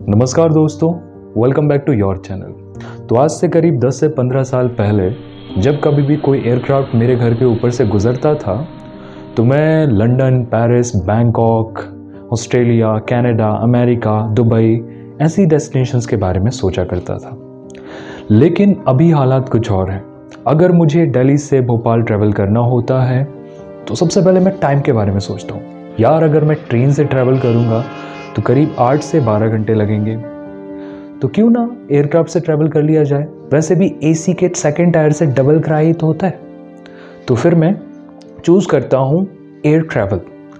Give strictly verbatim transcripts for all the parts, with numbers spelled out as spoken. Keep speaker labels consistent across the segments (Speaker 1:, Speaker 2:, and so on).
Speaker 1: नमस्कार दोस्तों, welcome back to your channel. तो आज से करीब दस से पंद्रह साल पहले जब कभी भी कोई एयरक्राफ्ट मेरे घर के ऊपर से गुजरता था तो मैं London, Paris, Bangkok, Australia, Canada, America, Dubai ऐसी डेस्टिनेशंस के बारे में सोचा करता था। लेकिन अभी हालात कुछ और हैं। अगर मुझे दिल्ली से भोपाल ट्रैवल करना होता है तो सबसे पहले मैं टाइम के बारे में सोचता हूँ। यार, अगर मैं ट्रेन से ट्रैवल करूँगा तो करीब आठ से बारह घंटे लगेंगे, तो क्यों ना एयरक्राफ्ट से ट्रैवल कर लिया जाए। वैसे भी एसी के सेकंड टायर से डबल किराया तो होता है, तो फिर मैं चूज़ करता हूँ एयर ट्रैवल।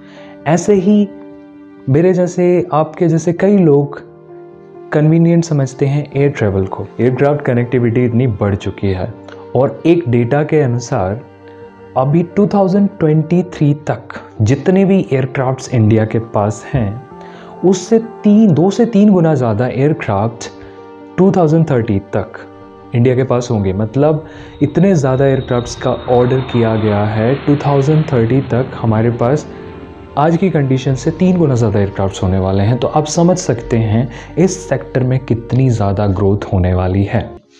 Speaker 1: ऐसे ही मेरे जैसे, आपके जैसे कई लोग कन्वीनियंट समझते हैं एयर ट्रैवल को। एयरक्राफ्ट कनेक्टिविटी इतनी बढ़ चुकी है और एक डेटा के अनुसार अभी दो हज़ार तेईस तक जितने भी एयरक्राफ्ट्स इंडिया के पास हैं उससे तीन दो से तीन गुना ज़्यादा एयरक्राफ्ट दो हज़ार तीस तक इंडिया के पास होंगे। मतलब इतने ज़्यादा एयरक्राफ्ट्स का ऑर्डर किया गया है। दो हज़ार तीस तक हमारे पास आज की कंडीशन से तीन गुना ज़्यादा एयरक्राफ्ट्स होने वाले हैं। तो आप समझ सकते हैं इस सेक्टर में कितनी ज़्यादा ग्रोथ होने वाली है।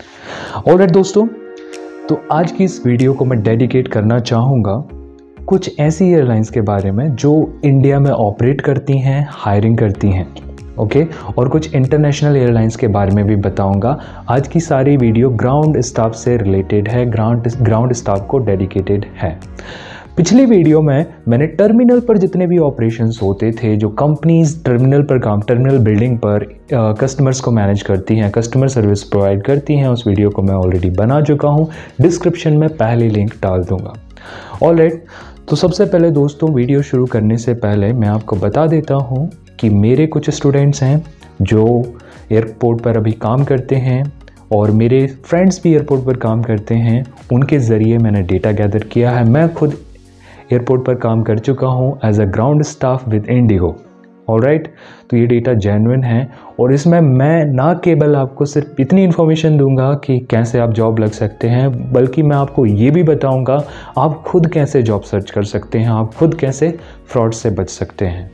Speaker 1: ऑलराइट दोस्तों, तो आज की इस वीडियो को मैं डेडिकेट करना चाहूँगा कुछ ऐसी एयरलाइंस के बारे में जो इंडिया में ऑपरेट करती हैं, हायरिंग करती हैं, ओके और कुछ इंटरनेशनल एयरलाइंस के बारे में भी बताऊंगा। आज की सारी वीडियो ग्राउंड स्टाफ से रिलेटेड है, ग्राउंड ग्राउंड स्टाफ को डेडिकेटेड है। पिछली वीडियो में मैंने टर्मिनल पर जितने भी ऑपरेशंस होते थे, जो कंपनीज टर्मिनल पर काम टर्मिनल बिल्डिंग पर कस्टमर्स को मैनेज करती हैं, कस्टमर सर्विस प्रोवाइड करती हैं, उस वीडियो को मैं ऑलरेडी बना चुका हूँ। डिस्क्रिप्शन में पहले लिंक डाल दूँगा। ऑलराइट, तो सबसे पहले दोस्तों, वीडियो शुरू करने से पहले मैं आपको बता देता हूँ कि मेरे कुछ स्टूडेंट्स हैं जो एयरपोर्ट पर अभी काम करते हैं और मेरे फ्रेंड्स भी एयरपोर्ट पर काम करते हैं। उनके ज़रिए मैंने डेटा गैदर किया है। मैं खुद एयरपोर्ट पर काम कर चुका हूँ as a ground staff with IndiGo. Alright, तो ये डेटा जेन्युइन है और इसमें मैं ना केवल आपको सिर्फ इतनी इन्फॉर्मेशन दूंगा कि कैसे आप जॉब लग सकते हैं, बल्कि मैं आपको ये भी बताऊंगा आप खुद कैसे जॉब सर्च कर सकते हैं, आप खुद कैसे फ्रॉड से बच सकते हैं,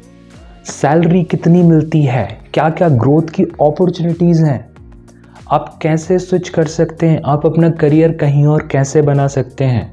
Speaker 1: सैलरी कितनी मिलती है, क्या क्या ग्रोथ की अपॉर्चुनिटीज़ हैं, आप कैसे स्विच कर सकते हैं, आप अपना करियर कहीं और कैसे बना सकते हैं,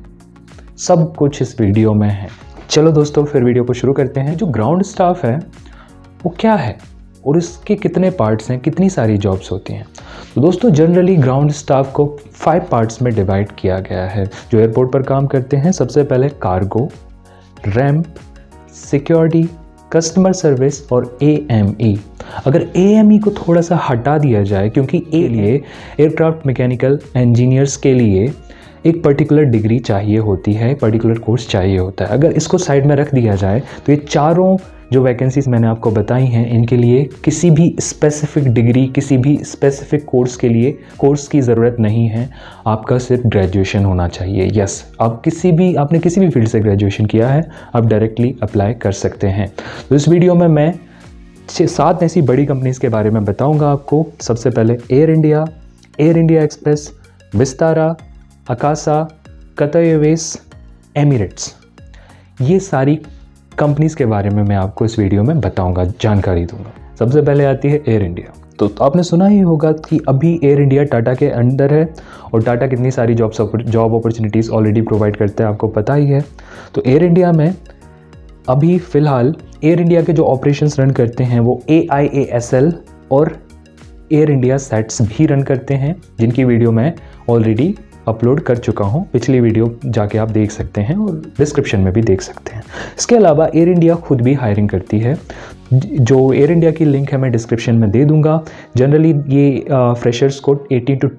Speaker 1: सब कुछ इस वीडियो में है। चलो दोस्तों, फिर वीडियो को शुरू करते हैं। जो ग्राउंड स्टाफ है वो क्या है और इसके कितने पार्ट्स हैं, कितनी सारी जॉब्स होती हैं। तो दोस्तों, जनरली ग्राउंड स्टाफ को फाइव पार्ट्स में डिवाइड किया गया है जो एयरपोर्ट पर काम करते हैं। सबसे पहले cargo, ramp, security, customer service और ए एम ई। अगर ए एम ई को थोड़ा सा हटा दिया जाए, क्योंकि ए लिए एयरक्राफ्ट मैकेनिकल इंजीनियर्स के लिए एक पर्टिकुलर डिग्री चाहिए होती है, पर्टिकुलर कोर्स चाहिए होता है। अगर इसको साइड में रख दिया जाए तो ये चारों जो वैकेंसीज मैंने आपको बताई हैं, इनके लिए किसी भी स्पेसिफिक डिग्री, किसी भी स्पेसिफिक कोर्स के लिए कोर्स की ज़रूरत नहीं है। आपका सिर्फ ग्रेजुएशन होना चाहिए। यस, आप किसी भी आपने किसी भी फील्ड से ग्रेजुएशन किया है, आप डायरेक्टली अप्लाई कर सकते हैं। तो इस वीडियो में मैं छः सात ऐसी बड़ी कंपनीज़ के बारे में बताऊँगा आपको। सबसे पहले Air India, Air India Express, Vistara, Akasa, Qatar Airways, Emirates, ये सारी कंपनीज़ के बारे में मैं आपको इस वीडियो में बताऊंगा, जानकारी दूंगा। सबसे पहले आती है एयर इंडिया। तो, तो आपने सुना ही होगा कि अभी एयर इंडिया टाटा के अंडर है और टाटा कितनी सारी jobs job opportunities already provide करता है, आपको पता ही है। तो एयर इंडिया में अभी फ़िलहाल एयर इंडिया के जो ऑपरेशंस रन करते हैं वो A I A S L और एयर इंडिया सेट्स भी रन करते हैं, जिनकी वीडियो मैं ऑलरेडी अपलोड कर चुका हूं। पिछली वीडियो जाके आप देख सकते हैं और डिस्क्रिप्शन में भी देख सकते हैं। इसके अलावा एयर इंडिया खुद भी हायरिंग करती है। जो एयर इंडिया की लिंक है मैं डिस्क्रिप्शन में दे दूंगा। जनरली ये फ्रेशर्स को अठारह टू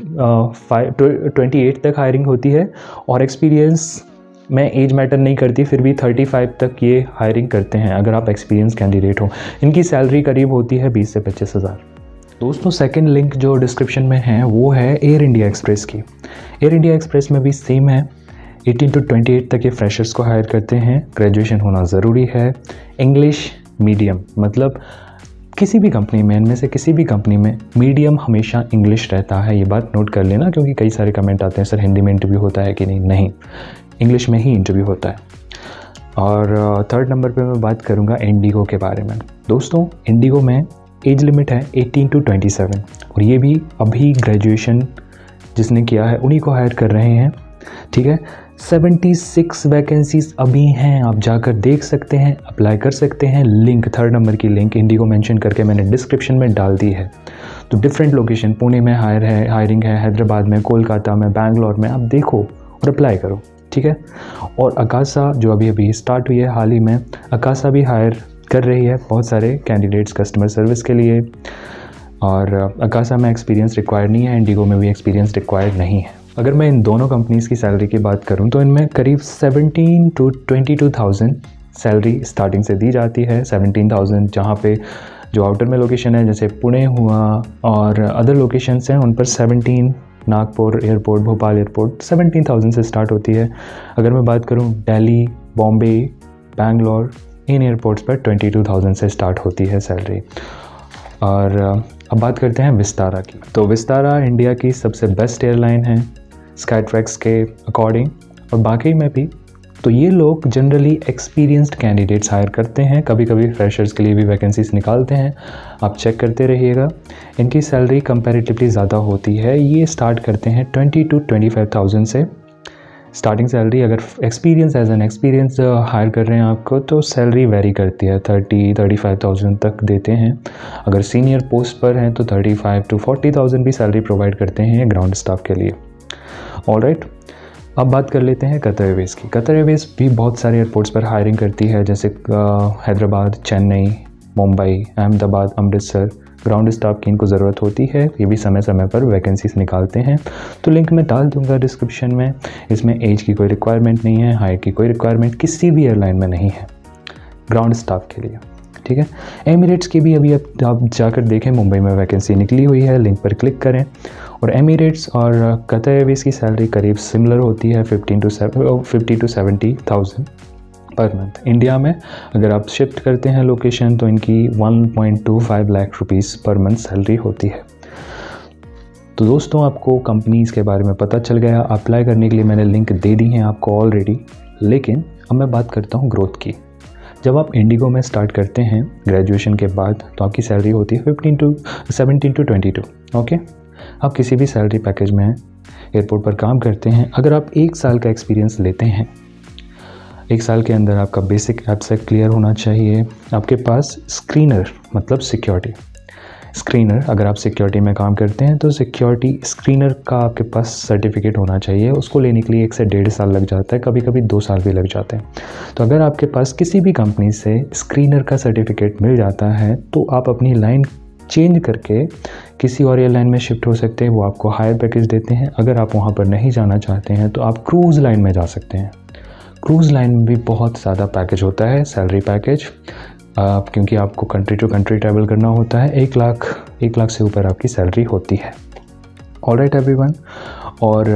Speaker 1: अट्ठाईस तक हायरिंग होती है और एक्सपीरियंस में एज मैटर नहीं करती, फिर भी पैंतीस तक ये हायरिंग करते हैं अगर आप एक्सपीरियंस कैंडिडेट हो। इनकी सैलरी करीब होती है बीस से पच्चीस हज़ार। दोस्तों, सेकंड लिंक जो डिस्क्रिप्शन में है वो है एयर इंडिया एक्सप्रेस की। एयर इंडिया एक्सप्रेस में भी सेम है, अठारह टू अट्ठाईस तक ये फ्रेशर्स को हायर करते हैं। ग्रेजुएशन होना ज़रूरी है। इंग्लिश मीडियम, मतलब किसी भी कंपनी में, इनमें से किसी भी कंपनी में मीडियम हमेशा इंग्लिश रहता है। ये बात नोट कर लेना, क्योंकि कई सारे कमेंट आते हैं सर हिंदी में इंटरव्यू होता है कि नहीं। नहीं, इंग्लिश में ही इंटरव्यू होता है। और थर्ड नंबर पे मैं बात करूँगा इंडिगो के बारे में। दोस्तों, इंडिगो में एज लिमिट है एटीन टू ट्वेंटी सेवन और ये भी अभी ग्रेजुएशन जिसने किया है उन्हीं को हायर कर रहे हैं, ठीक है। सेवेंटी सिक्स वैकेंसीज अभी हैं, आप जाकर देख सकते हैं, अप्लाई कर सकते हैं। लिंक थर्ड नंबर की लिंक इंडिगो मेंशन करके मैंने डिस्क्रिप्शन में डाल दी है। तो डिफरेंट लोकेशन, पुणे में हायर है हायरिंग है, हैदराबाद में, कोलकाता में, बैंगलोर में, आप देखो और अप्लाई करो, ठीक है। और अकासा जो अभी अभी स्टार्ट हुई है हाल ही में, अकासा भी हायर कर रही है बहुत सारे कैंडिडेट्स कस्टमर सर्विस के लिए। और अकासा में एक्सपीरियंस रिक्वायर्ड नहीं है, इंडिगो में भी एक्सपीरियंस रिक्वायर्ड नहीं है। अगर मैं इन दोनों कंपनीज़ की सैलरी की बात करूं तो इनमें करीब seventeen to twenty two thousand salary starting से दी जाती है। सेवनटीन थाउजेंड जहाँ पे जो आउटर में लोकेशन है जैसे पुणे हुआ और अदर लोकेशंस हैं उन पर seventeen, Nagpur airport, Bhopal airport seventeen thousand से स्टार्ट होती है। अगर मैं बात करूं दिल्ली, बॉम्बे, बैंगलोर, इन एयरपोर्ट्स पर ट्वेंटी टू थाउजेंड से स्टार्ट होती है सैलरी। और अब बात करते हैं विस्तारा की। तो विस्तारा इंडिया की सबसे बेस्ट एयरलाइन है स्काईट्रैक्स के अकॉर्डिंग, और बाकी में भी। तो ये लोग जनरली एक्सपीरियंस्ड कैंडिडेट्स हायर करते हैं, कभी कभी फ्रेशर्स के लिए भी वैकेंसीज निकालते हैं, आप चेक करते रहिएगा। इनकी सैलरी कंपैरेटिवली ज़्यादा होती है, ये स्टार्ट करते हैं twenty to twenty five thousand से स्टार्टिंग सैलरी। अगर experience as an experience hire कर रहे हैं आपको तो सैलरी वेरी करती है, थर्टी थर्टी फाइव थाउजेंड तक देते हैं। अगर सीनियर पोस्ट पर हैं तो thirty five to forty thousand भी सैलरी प्रोवाइड करते हैं ग्राउंड स्टाफ के लिए। ऑलराइट, अब बात कर लेते हैं कतर एयरवेज की। कतर एयरवेज भी बहुत सारे एयरपोर्ट्स पर हायरिंग करती है, जैसे हैदराबाद, चेन्नई, मुंबई, अहमदाबाद, अमृतसर। ग्राउंड स्टाफ की इनको ज़रूरत होती है, ये भी समय समय पर वैकेंसीज निकालते हैं। तो लिंक मैं डाल दूंगा डिस्क्रिप्शन में। इसमें एज की कोई रिक्वायरमेंट नहीं है, हाइट की कोई रिक्वायरमेंट किसी भी एयरलाइन में नहीं है ग्राउंड स्टाफ के लिए, ठीक है। एमिरेट्स की भी अभी अब आप जाकर देखें, मुंबई में वैकेंसी निकली हुई है, लिंक पर क्लिक करें। और एमिरेट्स और कतर एयरवेज की सैलरी करीब सिमिलर होती है, fifteen to fifty to seventy thousand per month. India में अगर आप शिफ्ट करते हैं लोकेशन तो इनकी one point two five lakh rupees per month salary होती है। तो दोस्तों, आपको कंपनीज़ के बारे में पता चल गया, अप्लाई करने के लिए मैंने लिंक दे दी हैं आपको ऑलरेडी। लेकिन अब मैं बात करता हूँ ग्रोथ की। जब आप इंडिगो में स्टार्ट करते हैं ग्रेजुएशन के बाद तो आपकी सैलरी होती है fifteen to seventeen to twenty to okay. आप किसी भी सैलरी पैकेज में एयरपोर्ट पर काम करते हैं, अगर आप एक साल का एक्सपीरियंस लेते हैं, एक साल के अंदर आपका बेसिक एब्सेक क्लियर होना चाहिए, आपके पास स्क्रीनर मतलब सिक्योरिटी स्क्रीनर अगर आप सिक्योरिटी में काम करते हैं तो सिक्योरिटी स्क्रीनर का आपके पास सर्टिफिकेट होना चाहिए। उसको लेने के लिए एक से डेढ़ साल लग जाता है, कभी कभी दो साल भी लग जाते हैं। तो अगर आपके पास किसी भी कंपनी से स्क्रीनर का सर्टिफिकेट मिल जाता है तो आप अपनी लाइन चेंज करके किसी और एयरलाइन में शिफ्ट हो सकते हैं, वो आपको हायर पैकेज देते हैं। अगर आप वहाँ पर नहीं जाना चाहते हैं तो आप क्रूज़ लाइन में जा सकते हैं। क्रूज़ लाइन में भी बहुत ज़्यादा पैकेज होता है, सैलरी पैकेज, आप क्योंकि आपको कंट्री टू कंट्री ट्रैवल करना होता है। एक लाख एक लाख से ऊपर आपकी सैलरी होती है। ऑलराइट एवरीवन, और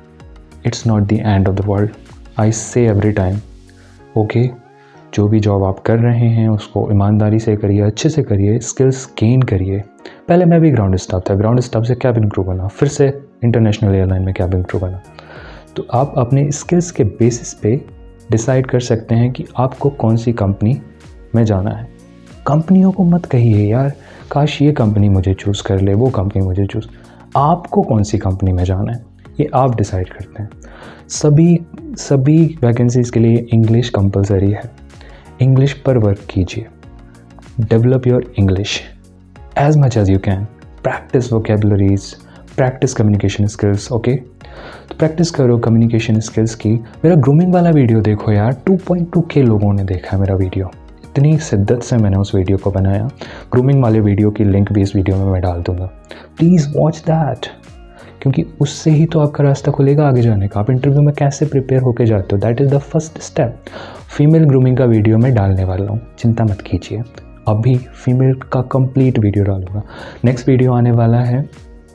Speaker 1: it's not the end of the world, I say every time okay. जो भी जॉब आप कर रहे हैं उसको ईमानदारी से करिए, अच्छे से करिए, स्किल्स गेन करिए। पहले मैं भी ग्राउंड स्टाफ था, ग्राउंड स्टाफ से कैबिन क्रू बना, फिर से इंटरनेशनल एयरलाइन में कैबिन क्रू बना। तो आप अपने स्किल्स के बेसिस पे डिसाइड कर सकते हैं कि आपको कौन सी कंपनी में जाना है। कंपनियों को मत कहिए यार काश ये कंपनी मुझे चूज़ कर ले, वो कंपनी मुझे चूज़, आपको कौन सी कंपनी में जाना है ये आप डिसाइड करते हैं। सभी सभी वैकेंसीज़ के लिए इंग्लिश कंपलसरी है, इंग्लिश पर वर्क कीजिए, develop your English as much as you can, practice vocabularies, practice communication skills okay. तो प्रैक्टिस करो कम्युनिकेशन स्किल्स की। मेरा ग्रूमिंग वाला वीडियो देखो यार, टू पॉइंट टू के लोगों ने देखा है मेरा वीडियो, इतनी शिद्दत से मैंने उस वीडियो को बनाया। ग्रूमिंग वाले वीडियो की लिंक भी इस वीडियो में मैं डाल दूंगा, प्लीज़ वॉच दैट, क्योंकि उससे ही तो आपका रास्ता खुलेगा आगे जाने का। आप इंटरव्यू में कैसे प्रिपेयर होके जाते हो, that is the first step. Female grooming का वीडियो मैं डालने वाला हूँ, चिंता मत कीजिए, अभी फीमेल का कंप्लीट वीडियो डालूंगा। नेक्स्ट वीडियो आने वाला है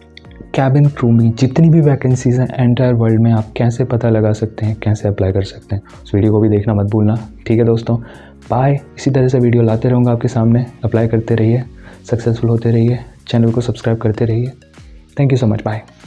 Speaker 1: कैबिन क्रू में जितनी भी वैकेंसीज़ हैं एंटायर वर्ल्ड में आप कैसे पता लगा सकते हैं, कैसे अप्लाई कर सकते हैं। उस वीडियो को भी देखना मत भूलना, ठीक है दोस्तों। बाय, इसी तरह से वीडियो लाते रहूँगा आपके सामने। अप्लाई करते रहिए, सक्सेसफुल होते रहिए, चैनल को सब्सक्राइब करते रहिए। Thank you so much, bye.